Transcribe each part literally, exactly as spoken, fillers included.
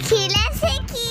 খিলেছে কি?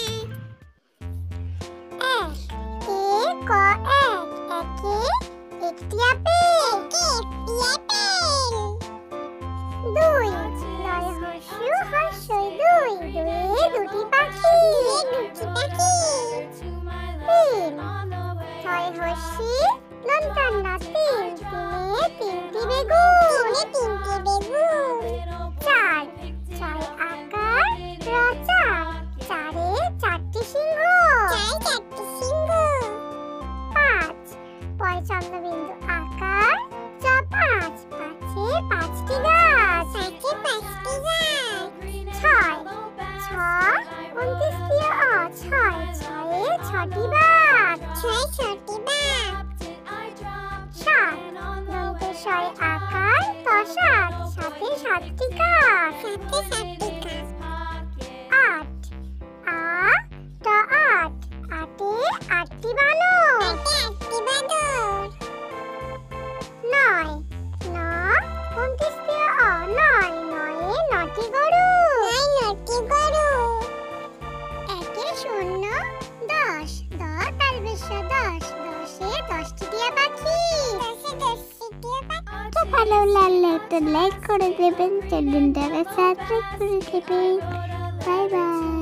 এক এক এক একে একটি আপেল একটি আপেল। দুই নয় হর্ষু হর্ষই দুই দুয়ে দুটি পাখি দুটি পাখি। তিন ছয় হর্ষি লন্ঠন না তিন তিনে তিনটি বেগুন তিনটি বেগুন। চার ছয় আকার র চার চারে চারটি সিংহ চার চারটি সিংহ। পাঁচ পয় চন্দ্রবিন্দু আকার চ পাঁচ পাঁচে পাঁচটি গাছ পাঁচে পাঁচটি গাছ। ছয় ছ উনত্রিশীয় অ ছয় ছয়ে ছটি বাঘ ছয় ছটি বাঘ। সাত দন্তেশ্বয় আকার ত সাত সাথে সাতটি কাক সাথে সাতটি কাক। আট আ ট আট আটে আটটি বানর আটে আটটি বানর। নয় ন উনত্রিশীয় অ নয় নয়ে নটি গরু নয় নটি গরু। একে শূন্য দশ দ তালবেশ দশ দশে দশটি টিয়া পাখি দশে দশটি টিয়া পাখি। ভালো লাগলে একটা লাইক করে দেবেন, চ্যানেলটাকে সাবস্ক্রাইব করে দেবেন। Bye by.